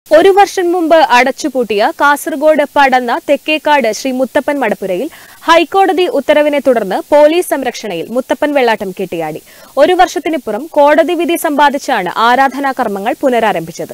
ഒരു വർഷം മുമ്പ് അടച്ചുപൂട്ടിയ കാസർഗോഡ് പടന്ന തെക്കേക്കാട് ശ്രീ മുത്തപ്പൻ മടപ്പുരയിൽ ഹൈക്കോടതി ഉത്തരവിനെ തുടർന്ന് പോലീസ് സംരക്ഷണയിൽ മുത്തപ്പൻ വെള്ളാട്ടം കെട്ടിയാടി. ഒരു വർഷത്തിനിപ്പുറം കോടതി വിധി സമ്പാദിച്ചാണ് ആരാധനാ കർമ്മങ്ങൾ പുനരാരംഭിച്ചത്.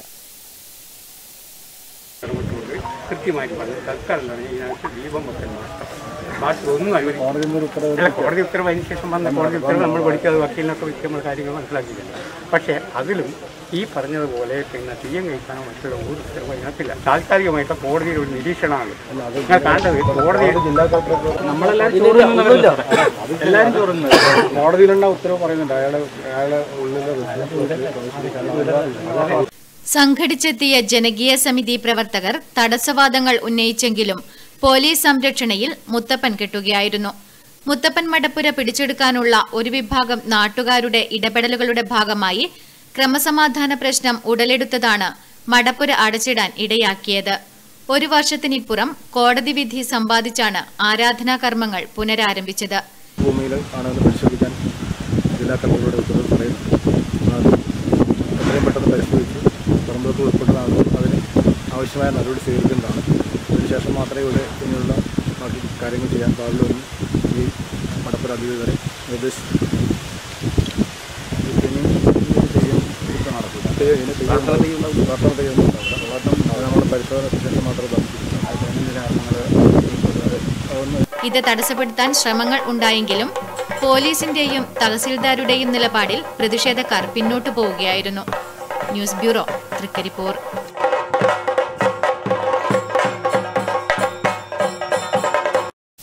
കോടതി ഉത്തരവ് അതിന് ശേഷം വന്ന കോടതി ഉത്തരവ് നമ്മൾ പഠിക്കാതെ വക്കീലിനൊക്കെ വിൽക്കുന്ന കാര്യങ്ങൾ മനസ്സിലാക്കിയില്ല. പക്ഷേ അതിലും ഈ പറഞ്ഞതുപോലെ പിന്നെ തീയം കഴിക്കാനോ മറ്റുള്ള ഒരു ഉത്തരവ് അതിനകത്തില്ല. താൽക്കാലികമായിട്ട് കോടതിയുടെ ഒരു നിരീക്ഷണമാണ് ഞാൻ കാണേണ്ടത്. കോടതി നമ്മളെല്ലാവരും ചോറുന്നത് കോടതിയിലുള്ള ഉത്തരവ് പറയുന്നുണ്ട്. അയാളെ സംഘടിച്ചെത്തിയ ജനകീയ സമിതി പ്രവർത്തകർ തടസ്സവാദങ്ങൾ ഉന്നയിച്ചെങ്കിലും പോലീസ് സംരക്ഷണയിൽ മുത്തപ്പൻ കെട്ടുകയായിരുന്നു. മുത്തപ്പൻ മടപ്പുര പിടിച്ചെടുക്കാനുള്ള ഒരു വിഭാഗം നാട്ടുകാരുടെ ഇടപെടലുകളുടെ ഭാഗമായി ക്രമസമാധാന പ്രശ്നം ഉടലെടുത്തതാണ് മടപ്പുര അടച്ചിടാൻ ഇടയാക്കിയത്. ഒരു വർഷത്തിനിപ്പുറം കോടതി വിധി സമ്പാദിച്ചാണ് ആരാധനാ കർമ്മങ്ങൾ പുനരാരംഭിച്ചത്. ആവശ്യമായ നടപടി സ്വീകരിക്കുന്നതാണ്. അതിനുശേഷം മാത്രമേ ഇവിടെ പിന്നെയുള്ള ബാക്കി കാര്യങ്ങൾ ചെയ്യാൻ പാടുള്ളൂ എന്ന് ഈ മടപ്പുര അധികൃതരെ നിർദ്ദേശിച്ചു. നമ്മുടെ പരിശോധന ശേഷം മാത്രമേ ഇത് തടസ്സപ്പെടുത്താൻ ശ്രമങ്ങൾ ഉണ്ടായെങ്കിലും പോലീസിന്റെയും തഹസിൽദാരുടെയും നിലപാടിൽ പ്രതിഷേധക്കാർ പിന്നോട്ടു പോവുകയായിരുന്നു. News bureau, Trikaripur.